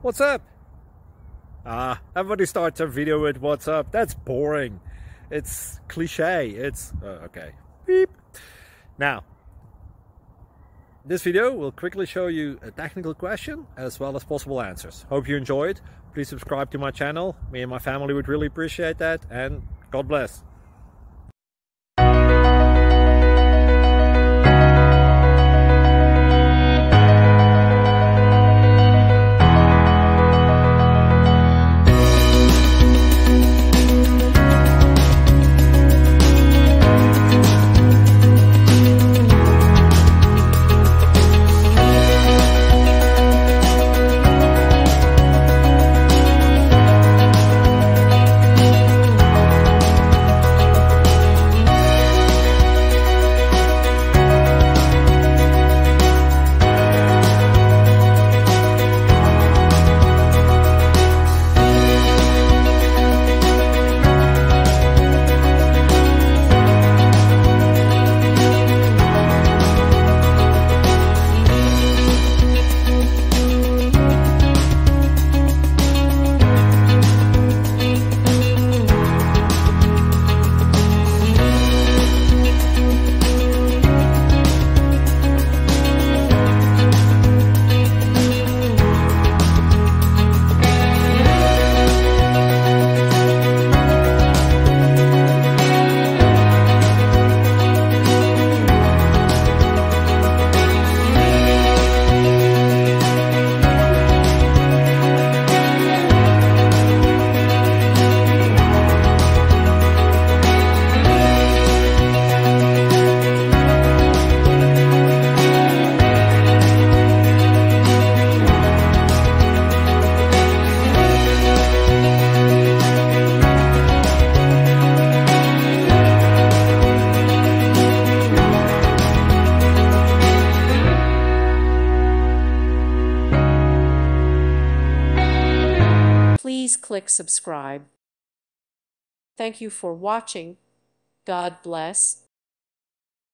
What's up? Everybody starts a video with what's up. That's boring. It's cliche. It's okay. Beep. Now, this video will quickly show you a technical question as well as possible answers. Hope you enjoy it. Please subscribe to my channel. Me and my family would really appreciate that, and God bless. Please click subscribe. Thank you for watching. God bless.